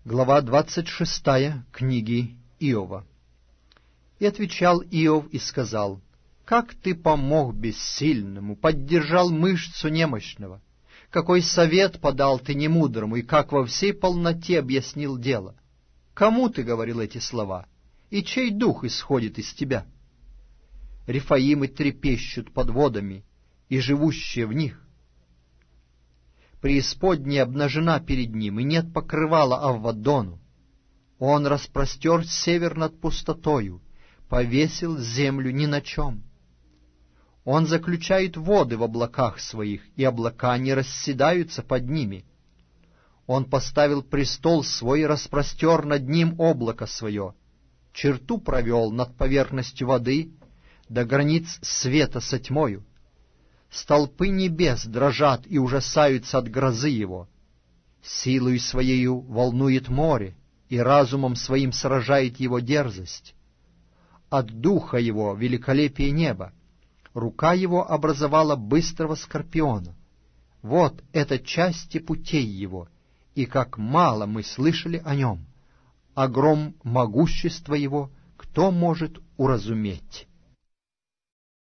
Глава 26 книги Иова. И отвечал Иов и сказал: «Как ты помог бессильному, поддержал мышцу немощного? Какой совет подал ты немудрому, и как во всей полноте объяснил дело? Кому ты говорил эти слова, и чей дух исходит из тебя? Рефаимы трепещут под водами, и живущие в них. Преисподняя обнажена перед ним, и нет покрывала Аввадону. Он распростер север над пустотою, повесил землю ни на чем. Он заключает воды в облаках своих, и облака не расседаются под ними. Он поставил престол свой и распростер над ним облако свое, черту провел над поверхностью воды до границ света со тьмою. Столпы небес дрожат и ужасаются от грозы его. Силою своею волнует море, и разумом своим сражает его дерзость. От духа его великолепие неба, рука его образовала быстрого скорпиона. Вот это части путей его, и как мало мы слышали о нем. Огром могущества его кто может уразуметь?